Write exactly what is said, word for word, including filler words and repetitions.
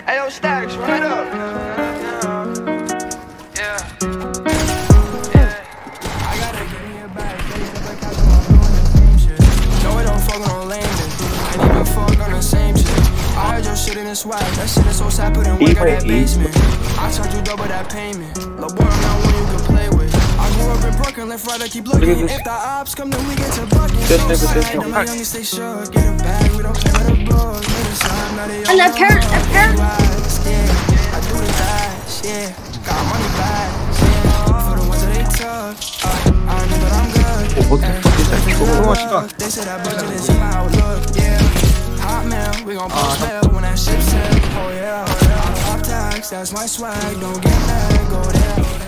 Hey, yo, Stacks, right up. Yeah. Yeah. I gotta give me a bag. No, I don't fuck on lame. I ain't even fuck on the same shit. I heard your shit in the swag. That shit is so sad, put in work at that basement. I charge you double that payment. Lil' boy, I'm not one you can play with. I grew up in Brooklyn, left right, I keep looking. If the ops come, then we get to bucket. So sad, my youngest stay sure. Get a bag, we don't play with the bros. And a parent, a parent. I do the dash, yeah. Got money back, yeah. For the ones that they took, uh, I know that I'm good. What the fuck is that? They said that budget is how it look, yeah. Hot mail, we gon' post mail when that shit said, oh yeah. Pop tags, that's my swag, don't get mad, go there.